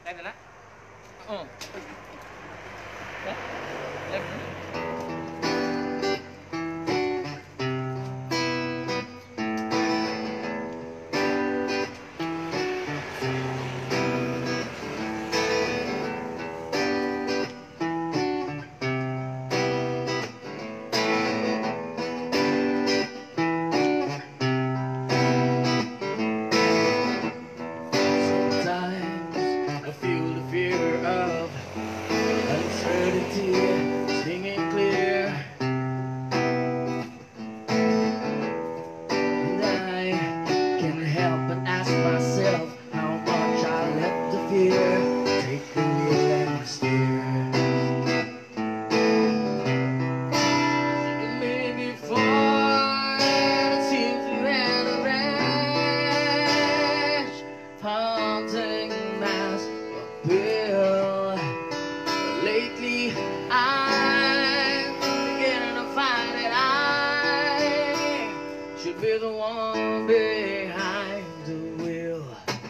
đây rồi đó. Đấy. Em. Lately, I'm beginning to find that I should be the one behind the wheel.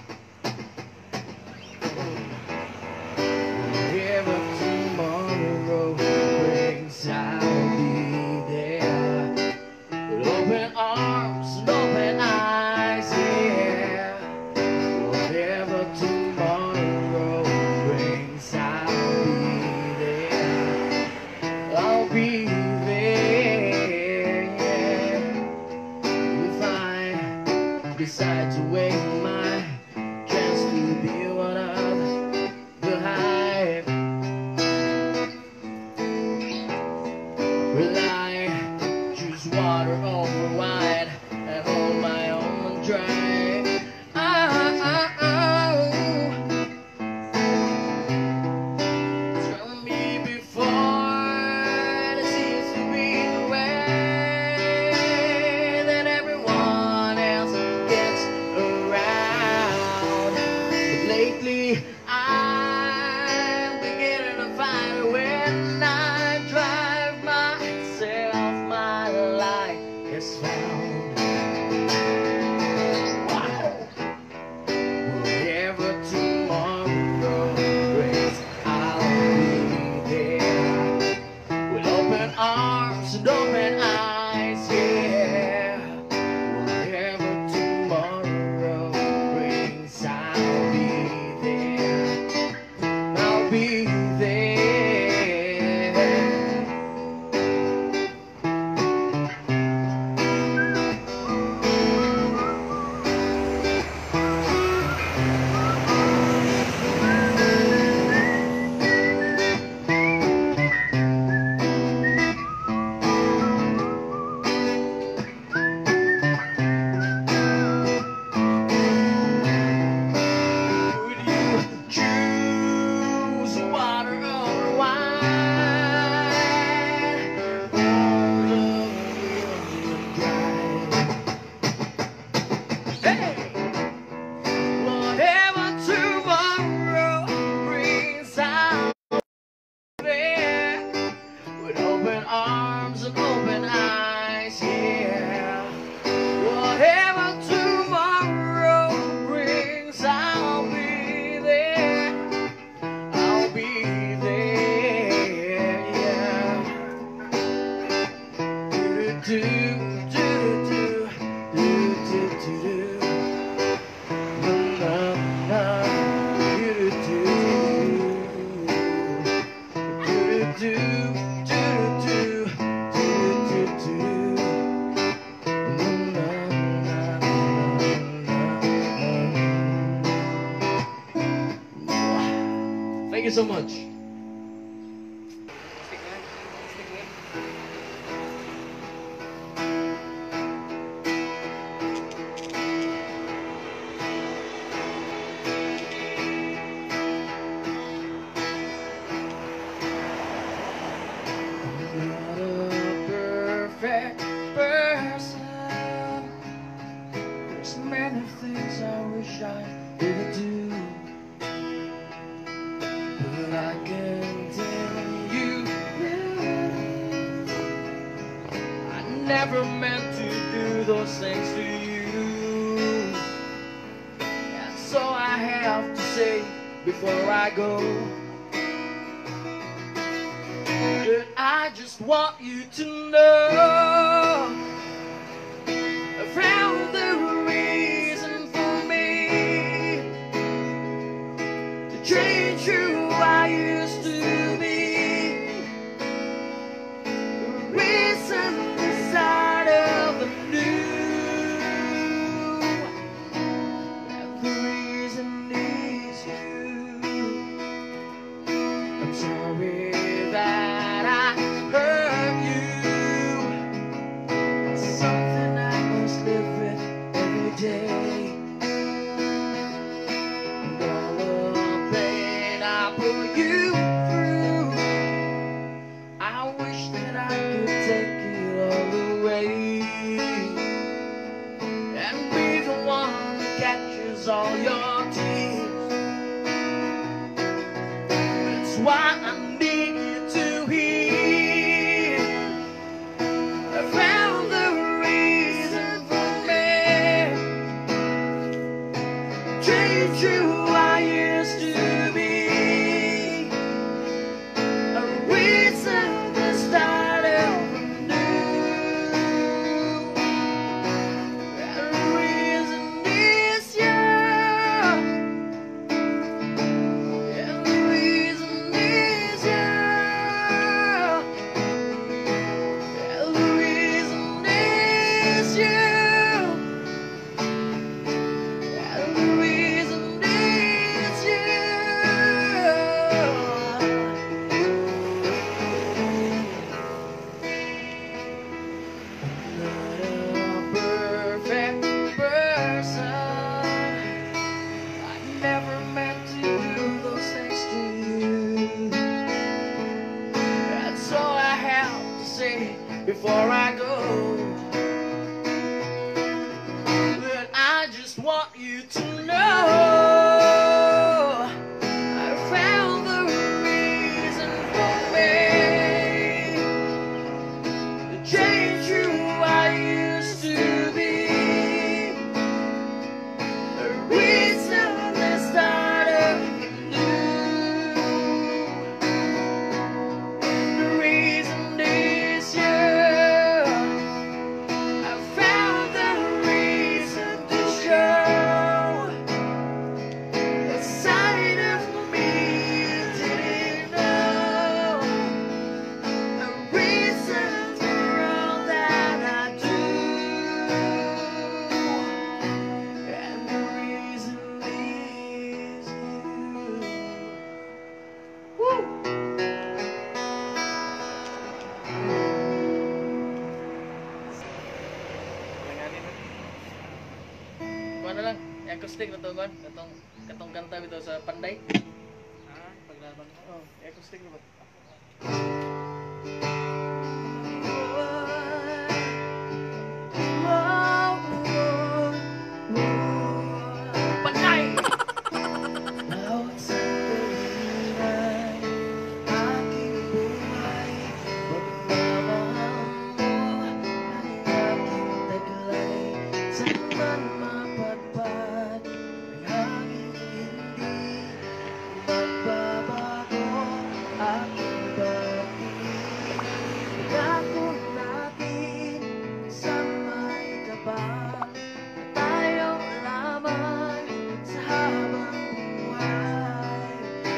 Wherever tomorrow brings, I'll be there with open arms and open eyes. Yeah, whatever tomorrow brings, I'll be there, yeah. If I decide to wait my chance to be one of the hype, will I choose water over wine and hold my own dry? Lately, I'm beginning to find it when I drive myself, my light is found. Wow. Wherever tomorrow brings, I'll be there with open arms and open eyes, yeah. Wherever tomorrow brings, I'll be there. Arms and open eyes, yeah. Whatever tomorrow brings, I'll be there. I'll be there, yeah. Do do do do do do do do. Na na do do do do do. Thank you so much. I'm not a perfect person. There's many things I wish I didn't do. But I can tell you, I never meant to do those things to you. And so I have to say before I go. But I just want you to know I found the reason for me to change who I used to be. The reason inside of the new, and the reason is you. I'm sorry that I hurt you. It's something I must live with every day. And all the pain I put you through, I wish that I could take it all away and be the one that catches all your tears. That's why I need you to hear I found the reason for me change who I used to be. A reason to start over new. And the reason is you. And the reason is you. And the reason is you. And the reason is you. I'm not a perfect person. I never meant to do those things to you. That's all I have to say before I go. But I just want you to know I found the reason for me to change who I used to be. A reason to start anew. And the reason is you. I found the reason to show a side of me you didn't know. A reason for all that I do. And the reason is you. Woo! Kuha na lang, acoustic na to kuhan. Katong kanta bitaw sa Panday. Paglaban mo. Oh, acoustic na ba? Panday! Bawat sandali ay aking buhay. Pagmamahal mo ay aking taglay. Saan man mapadpad ang hangin hindi magbabago aking pag-ibig. Pagkako natin sa may kapal na tayong lamang sa habang buhay.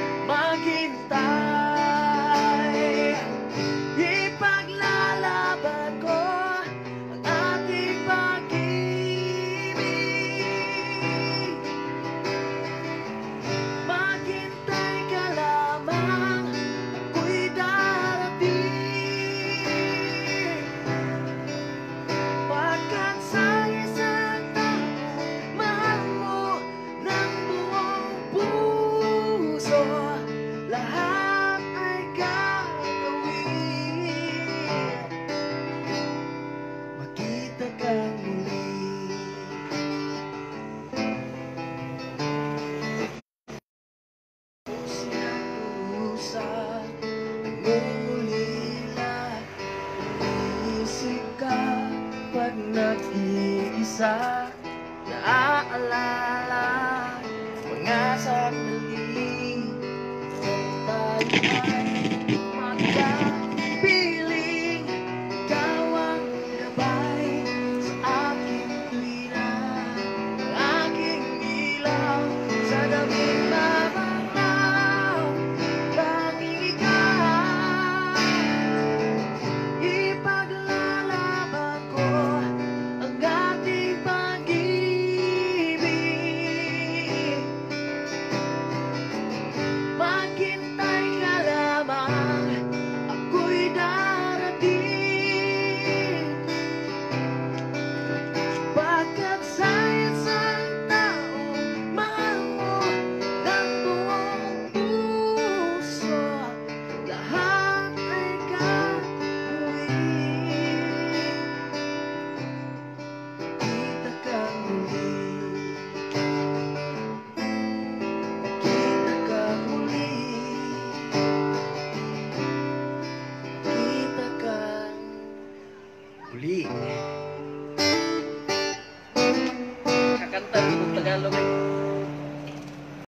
Maghintay, ipaglalaban ko ang ating pag-ibig. Maghintay ka lamang, ako'y darating. Pagkat sa isang tao, mahal mo ng buong puso, lahat ay gagawin. Makita kang muli. Sinakusap, nangungulila, umiisip ka pag nag-iisa. Naaalala mga sandali ay magkapiling. Ikaw ang gabay sa aking tuwina, aking ilaw sa daming mamamaw. Tanging ikaw, ipaglalaban ko ang ating pag-ibig. Maghintay ka lamang, ako'y darating. Pagkat sa isang taong mahal mo ng buong puso, lahat ay gagawin. Kita ka muli, kita ka muli, kita ka muli. Kakanta ng Tagalog eh.